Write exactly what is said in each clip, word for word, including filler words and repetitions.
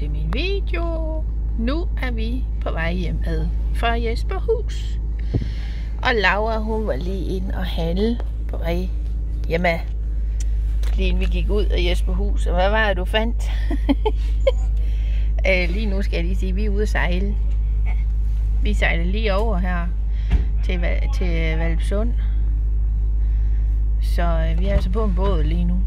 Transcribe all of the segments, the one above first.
til min video. Nu er vi på vej hjemad fra Jesperhus. Og Laura, hun var lige inde og handle på vej hjemad. Lige inden vi gik ud af Jesperhus. Og hvad var det, du fandt? Lige nu skal jeg lige sige, at vi er ude at sejle. Vi sejler lige over her til, til Hvalpsund. Så øh, vi er altså på en båd lige nu.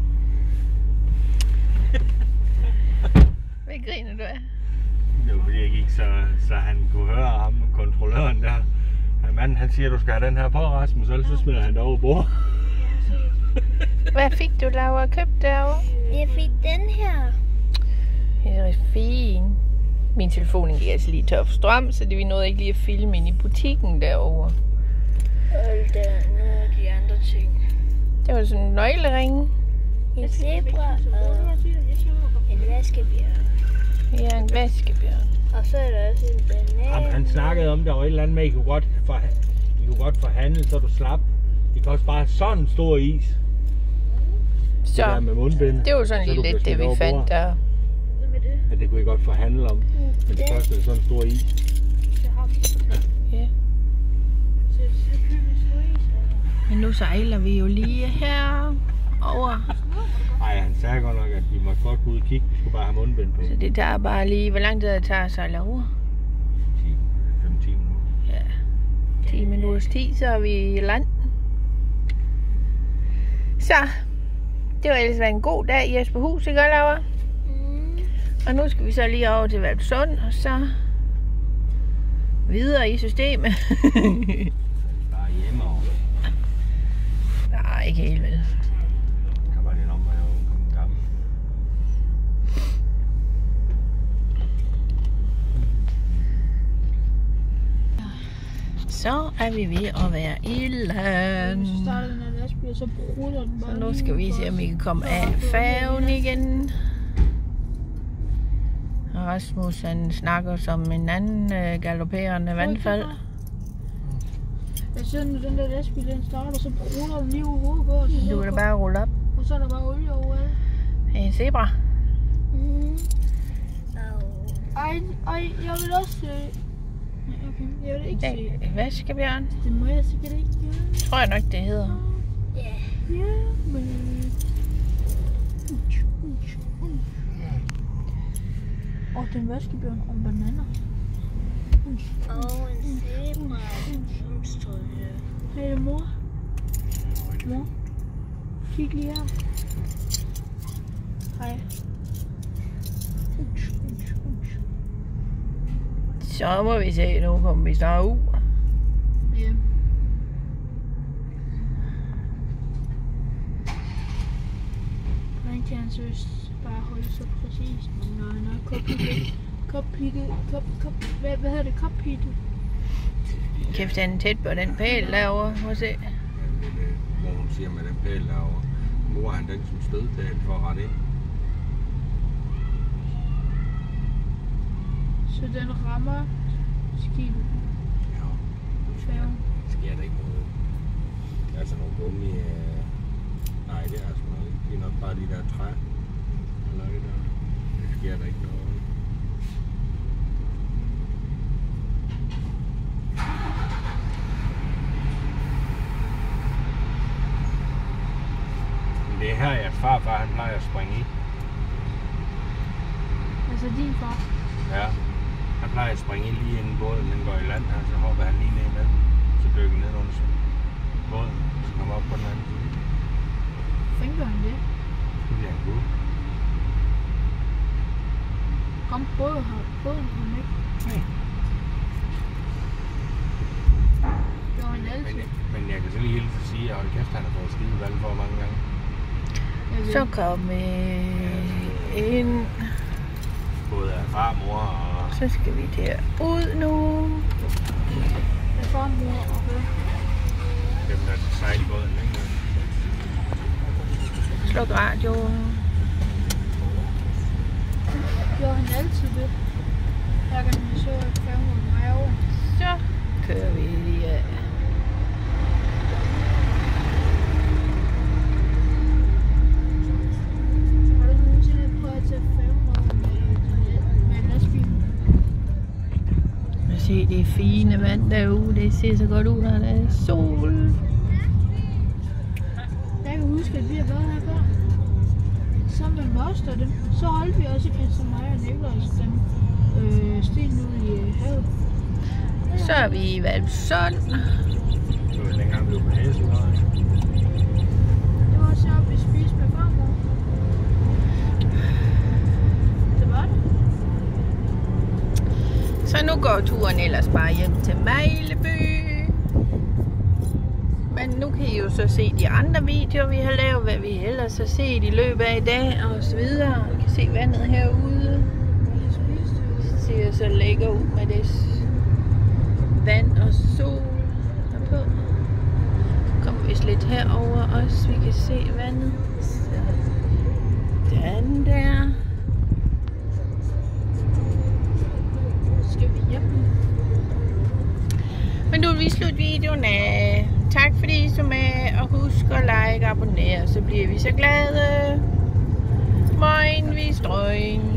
Hvad griner du af? Det var fordi jeg gik, så, så han kunne høre ham, kontrolløren der. Manden, han siger, at du skal have den her på, Rasmus, ellers så smider han dig over bord. Hvad fik du, Laura, købt derovre? Jeg fik den her. Det er rigtig fint. Min telefon gik altså lige tør for strøm, så det vi nåede ikke lige at filme ind i butikken derovre. Og der er nogle af de andre ting. Det var sådan en nøglering. En zebra og en vaskebjørn. Ja, en vaskebjørn. Og så er der også en banan. Jamen, han snakkede om, der var et eller andet med, at I kunne godt, for, I kunne godt forhandle, så du slap. I kan også bare have sådan en stor is. Så det der med mundbind. Det var sådan lige lidt det, vi fandt der. Ja, det kunne I godt forhandle om. Men det kostede sådan en stor is. Ja. Ja. Men nu sejler vi jo lige her over. Ej, han sagde godt nok, at vi måtte godt gå ud og kigge. Vi skulle bare have mundbind på. Så det tager bare lige... Hvor lang tid det tager at sejle over? ti fem til ti minutter. Ja. ti minutters tid, så er vi i land. Så. Det var ellers været en god dag i Jesperhus, ikke Laura? Mm. Og nu skal vi så lige over til Hvalpsund, og så videre i systemet. Bare hjemme over. Nej, ikke helt vel. Kan bare lidt om, hvor jeg var kommet gammel. Så er vi ved at være i land. Så starter den her lastbil, og så bruger den bare. Så nu skal vi se, om vi kan komme af færgen igen. Og Rasmus, han snakker som en anden øh, galopperende vandfald. Jeg synes, når den der lastbil den starter, så bruger den lige over hovedet på os. Du kan da bare rulle op. Og så er der bare olie overalt. En zebra. Mm. Ej, ej, jeg vil også se. Okay, jeg vil ikke se. En vaskebjørn. Det må jeg sikkert ikke gøre. Tror jeg nok, det hedder. Ja. Ja, men... Og den vaskebjørn og bananer. Og en zebra. Hey, mor. Mor. Kig lige her. Hej. Så må vi se, nu kommer vi snart ud. Ja. Man kan seriøst bare holde så præcist, men når han er cockpittet, cockpittet, cop, cop, hvad, hvad hedder det, cockpittet? Kæft, han er tæt på den pæl derovre, må se. Ja, det er det, hvor hun siger med den pæl derovre. Nu er han den som stødpæl for at rette ind. Så den rammer skibet. Ja, Færgen. sker der ikke noget. Det er altså nogle gummi... Øh... Nej, det er altså noget. Det er nok bare de der træ. Eller det der. Det sker der ikke noget. Men det er her, at farfar han plejer at springe i. Altså din far. Ja. Han plejer at springe i lige inden båden den går i land her, så hopper han lige ned med. Så dykker ned under båden, så kommer op på den anden side. Hvordan gør han det? Det bliver han god. Kom, båden her. Båden her ikke. Nej. Gør han altid. Men, men jeg kan så lige hilse at sige, at hold kæft, han har fået skide valg for mange gange. Så kom vi ind. Både af far, mor og... Så skal vi derud nu. Det er far, mor og hvad? Dem, der skal sejle i båden længere. Sluk radioen. Gør han altid det? Hver gang vi så et færgen og mig over. Så kører vi lige af. Har du nogensinde prøvet at tage færgen over med det fine vand derude. Det ser så godt ud, når der er sol. Jeg kan huske, at vi har været her før. Sammen med moster dem. Så holdt vi også i Prinsen mig og Nikolajs dem øh, sten ud i øh, havet. Så er vi i Valsund. Det var dengang, vi var på Haseløj. Det var også oppe, vi spiste med farmor. Det var det. Så nu går turen ellers bare hjem til Mejleby. Men nu kan I jo så se de andre videoer, vi har lavet, hvad vi ellers har set i løbet af i dag og så videre. I kan se vandet herude. Det ser så lækker ud med det vand og sol derpå. Så kommer vi lidt herover også, vi kan se vandet. Så den der. Skal vi hjem? Men nu vil vi slutte videoen af. Tak fordi I så med, og husk at like og abonnere, så bliver vi så glade. Moin, vi strøg.